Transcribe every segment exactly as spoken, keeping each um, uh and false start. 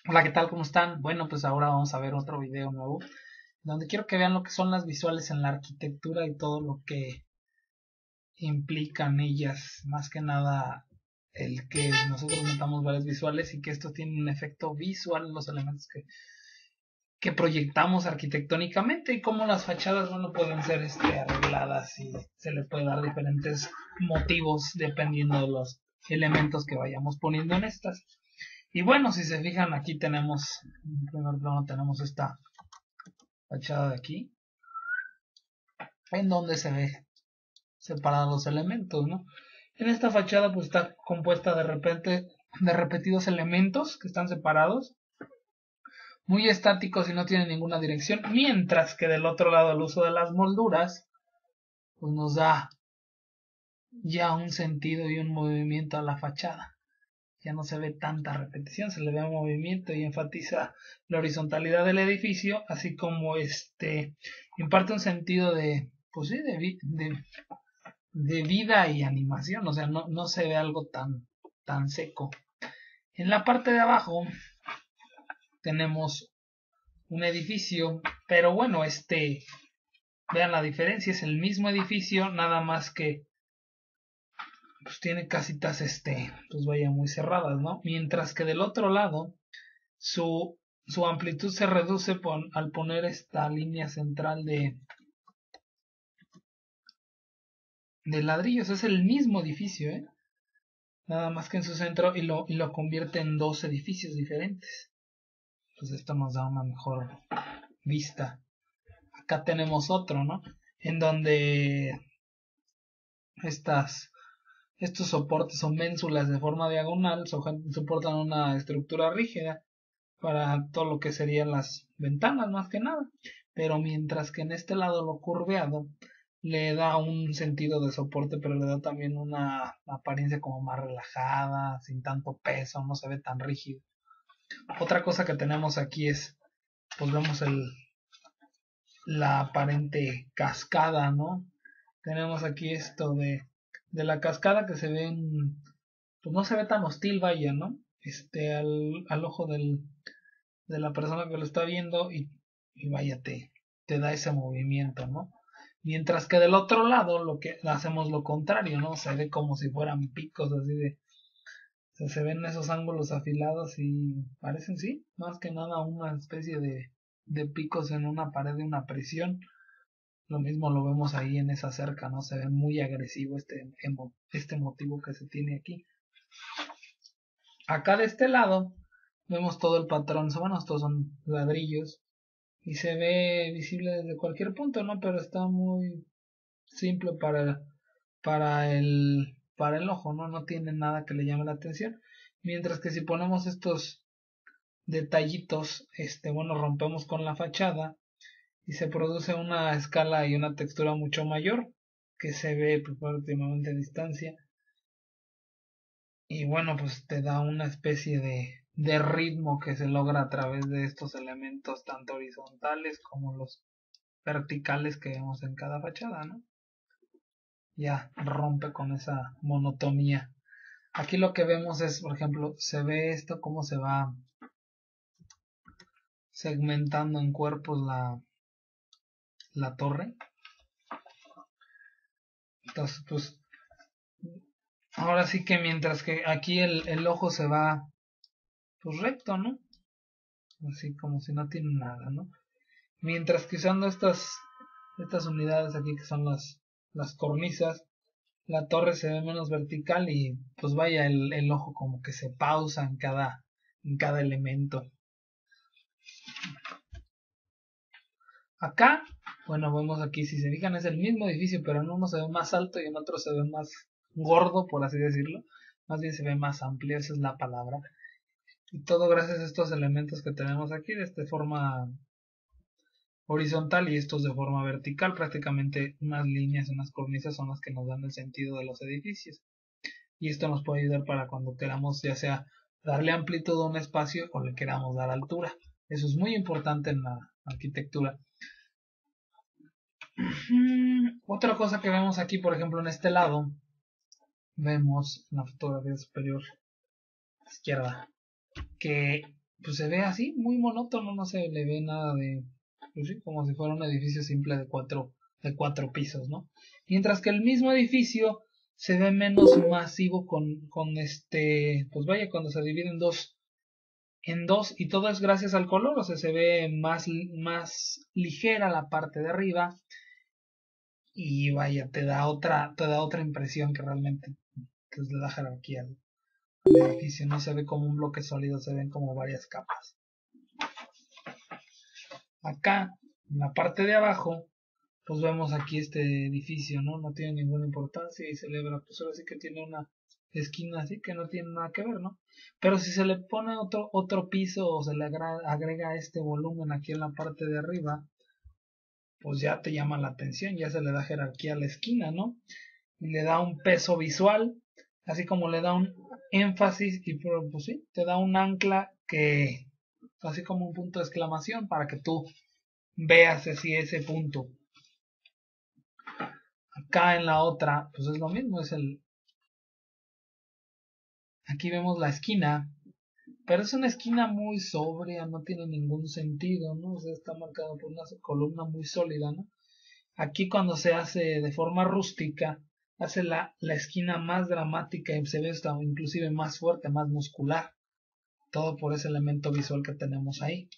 Hola, ¿qué tal? ¿Cómo están? Bueno, pues ahora vamos a ver otro video nuevo, donde quiero que vean lo que son las visuales en la arquitectura y todo lo que implican ellas. Más que nada, el que nosotros metamos varias visuales y que esto tiene un efecto visual en los elementos que, que proyectamos arquitectónicamente y cómo las fachadas, bueno, pueden ser este, arregladas y se le puede dar diferentes motivos dependiendo de los elementos que vayamos poniendo en estas. Y bueno, si se fijan, aquí tenemos, en primer plano tenemos esta fachada de aquí, en donde se ve separados los elementos, ¿no? En esta fachada pues está compuesta de repente de repetidos elementos que están separados, muy estáticos y no tienen ninguna dirección, mientras que del otro lado el uso de las molduras pues nos da ya un sentido y un movimiento a la fachada. Ya no se ve tanta repetición, se le ve movimiento y enfatiza la horizontalidad del edificio, así como este imparte un sentido de, pues sí, de, de, de vida y animación, o sea, no, no se ve algo tan, tan seco. En la parte de abajo tenemos un edificio, pero bueno, este, vean la diferencia, es el mismo edificio, nada más que pues tiene casitas, este, pues vaya muy cerradas, ¿no? Mientras que del otro lado su, su amplitud se reduce pon, al poner esta línea central de, de ladrillos. Es el mismo edificio, ¿eh? Nada más que en su centro y lo, y lo convierte en dos edificios diferentes. Pues esto nos da una mejor vista. Acá tenemos otro, ¿no? En donde estas, estos soportes o ménsulas de forma diagonal soportan una estructura rígida para todo lo que serían las ventanas más que nada, pero mientras que en este lado lo curveado le da un sentido de soporte, pero le da también una apariencia como más relajada, sin tanto peso, no se ve tan rígido. Otra cosa que tenemos aquí es, pues vemos el, la aparente cascada, ¿no? Tenemos aquí esto de, de la cascada que se ve en, pues no se ve tan hostil, vaya, ¿no? Este, al, al ojo del, de la persona que lo está viendo y, y vaya, te, te da ese movimiento, ¿no? Mientras que del otro lado lo que hacemos lo contrario, ¿no? Se ve como si fueran picos así de... O sea, se ven esos ángulos afilados y parecen, sí, más que nada una especie de, de picos en una pared de una prisión. Lo mismo lo vemos ahí en esa cerca, ¿no? Se ve muy agresivo este, este motivo que se tiene aquí. Acá de este lado vemos todo el patrón, bueno, estos son ladrillos y se ve visible desde cualquier punto, ¿no? Pero está muy simple para, para el, para el ojo, ¿no? No tiene nada que le llame la atención. Mientras que si ponemos estos detallitos, este, bueno, rompemos con la fachada y se produce una escala y una textura mucho mayor que se ve pues, prácticamente a distancia. Y bueno, pues te da una especie de, de ritmo que se logra a través de estos elementos tanto horizontales como los verticales que vemos en cada fachada, ¿no? Ya rompe con esa monotonía. Aquí lo que vemos es, por ejemplo, se ve esto cómo se va segmentando en cuerpos la, la torre. Entonces, pues, ahora sí que mientras que aquí el, el ojo se va, pues recto, ¿no? Así como si no tiene nada, ¿no? Mientras que usando estas, estas unidades aquí que son las, las cornisas, la torre se ve menos vertical y pues vaya el, el ojo como que se pausa en cada, en cada elemento. Acá, bueno, vemos aquí, si se fijan, es el mismo edificio, pero en uno se ve más alto y en otro se ve más gordo, por así decirlo. Más bien se ve más amplio, esa es la palabra. Y todo gracias a estos elementos que tenemos aquí, de esta forma horizontal y estos de forma vertical. Prácticamente unas líneas, unas cornisas son las que nos dan el sentido de los edificios. Y esto nos puede ayudar para cuando queramos ya sea darle amplitud a un espacio o le queramos dar altura. Eso es muy importante en la arquitectura. Otra cosa que vemos aquí, por ejemplo, en este lado, vemos en la fotografía superior izquierda que pues se ve así, muy monótono, no se le ve nada de, pues sí, como si fuera un edificio simple de cuatro, de cuatro pisos, ¿no? Mientras que el mismo edificio se ve menos masivo con, con este, pues vaya, cuando se divide en dos, en dos, y todo es gracias al color, o sea, se ve más, más ligera la parte de arriba, y vaya, te da otra, te da otra impresión que realmente pues, le da jerarquía al, al edificio, no se ve como un bloque sólido, se ven como varias capas. Acá, en la parte de abajo, pues vemos aquí este edificio, ¿no? No tiene ninguna importancia y celebra, pues ahora sí que tiene una esquina así que no tiene nada que ver, ¿no? Pero si se le pone otro, otro piso o se le agrega, agrega este volumen aquí en la parte de arriba, pues ya te llama la atención, ya se le da jerarquía a la esquina, ¿no? Y le da un peso visual, así como le da un énfasis y pues sí, te da un ancla que, así como un punto de exclamación para que tú veas así ese punto. Acá en la otra, pues es lo mismo, es el, aquí vemos la esquina, pero es una esquina muy sobria, no tiene ningún sentido, ¿no? O sea, está marcado por una columna muy sólida, ¿no? Aquí cuando se hace de forma rústica, hace la, la esquina más dramática y se ve hasta inclusive más fuerte, más muscular. Todo por ese elemento visual que tenemos ahí.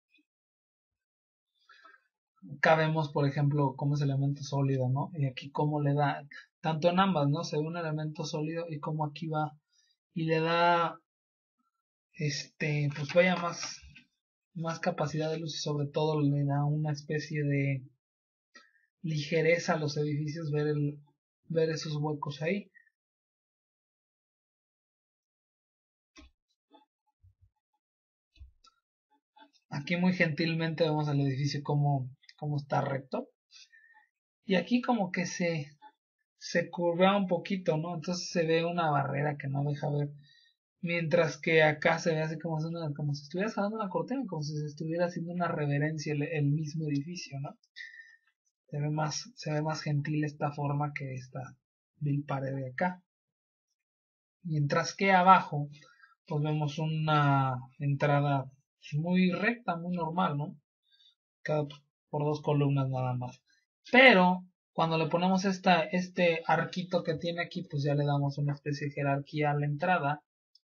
Acá vemos, por ejemplo, cómo es elemento sólido, ¿no? Y aquí cómo le da, tanto en ambas, ¿no? Se ve un elemento sólido y cómo aquí va y le da, este, pues vaya más, más capacidad de luz y sobre todo le da una especie de ligereza a los edificios ver el, ver esos huecos ahí. Aquí muy gentilmente vemos al edificio como, como está recto. Y aquí como que se, se curvea un poquito, ¿no? Entonces se ve una barrera que no deja ver. Mientras que acá se ve así como, una, como si estuviera jalando una cortina, como si se estuviera haciendo una reverencia el, el mismo edificio, ¿no? Se ve más, se ve más gentil esta forma que esta vil pared de acá. Mientras que abajo, pues vemos una entrada muy recta, muy normal, ¿no? Cada por dos columnas nada más. Pero cuando le ponemos esta, este arquito que tiene aquí, pues ya le damos una especie de jerarquía a la entrada.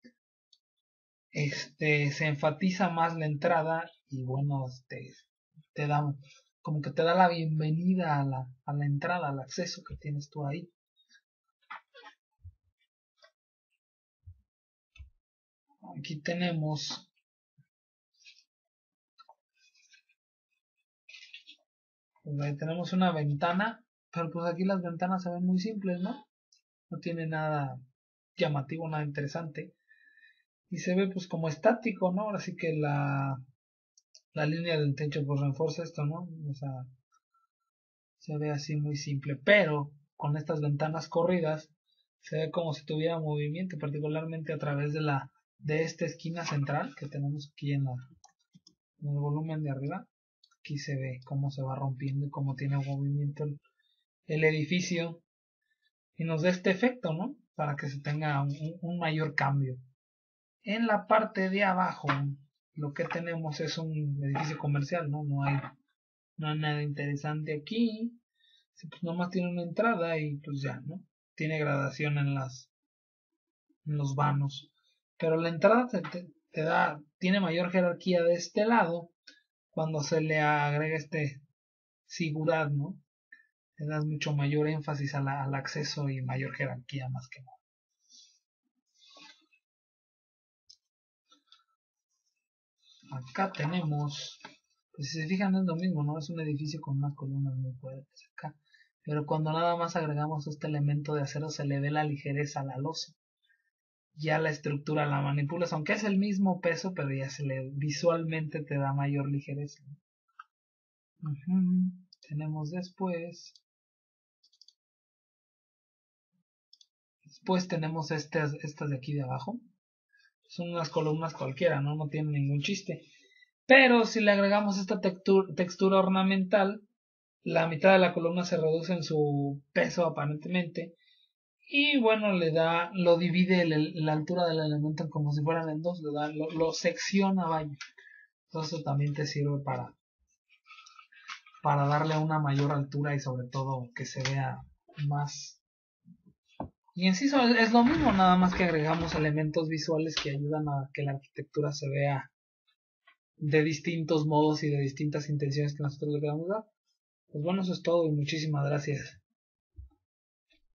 Este se enfatiza más la entrada y bueno, este te da como que te da la bienvenida a la, a la entrada, al acceso que tienes tú ahí. Aquí tenemos pues ahí tenemos una ventana, pero pues aquí las ventanas se ven muy simples, ¿no? No tiene nada llamativo, nada interesante. Y se ve pues como estático, ¿no? Ahora sí que la, la línea del techo pues refuerza esto, ¿no? O sea, se ve así muy simple, pero con estas ventanas corridas se ve como si tuviera movimiento, particularmente a través de la de esta esquina central que tenemos aquí en, la, en el volumen de arriba. Aquí se ve cómo se va rompiendo y cómo tiene movimiento el, el edificio y nos da este efecto, ¿no? Para que se tenga un, un mayor cambio. En la parte de abajo lo que tenemos es un edificio comercial, ¿no? No hay, no hay nada interesante aquí. Pues nomás tiene una entrada y pues ya, ¿no? Tiene gradación en las en los vanos. Pero la entrada te, te, te da, tiene mayor jerarquía de este lado cuando se le agrega este sigurat, ¿no? Le das mucho mayor énfasis a la, al acceso y mayor jerarquía más que nada. Acá tenemos, pues si se fijan es lo mismo, ¿no? Es un edificio con unas columnas muy fuertes acá. Pero cuando nada más agregamos este elemento de acero se le ve la ligereza a la losa. Ya la estructura la manipulas, aunque es el mismo peso, pero ya se le visualmente te da mayor ligereza. Uh-huh. Tenemos después. Después tenemos estas, estas de aquí de abajo. Son unas columnas cualquiera, ¿no? No tienen ningún chiste. Pero si le agregamos esta textura, textura ornamental, la mitad de la columna se reduce en su peso aparentemente Y bueno, le da, lo divide el- la altura del elemento como si fueran en dos, le da, lo, lo secciona, vaya. Entonces eso también te sirve para, para darle una mayor altura y sobre todo que se vea más. Y en sí so- es lo mismo, nada más que agregamos elementos visuales que ayudan a que la arquitectura se vea de distintos modos y de distintas intenciones que nosotros le queramos dar. Pues bueno, eso es todo y muchísimas gracias.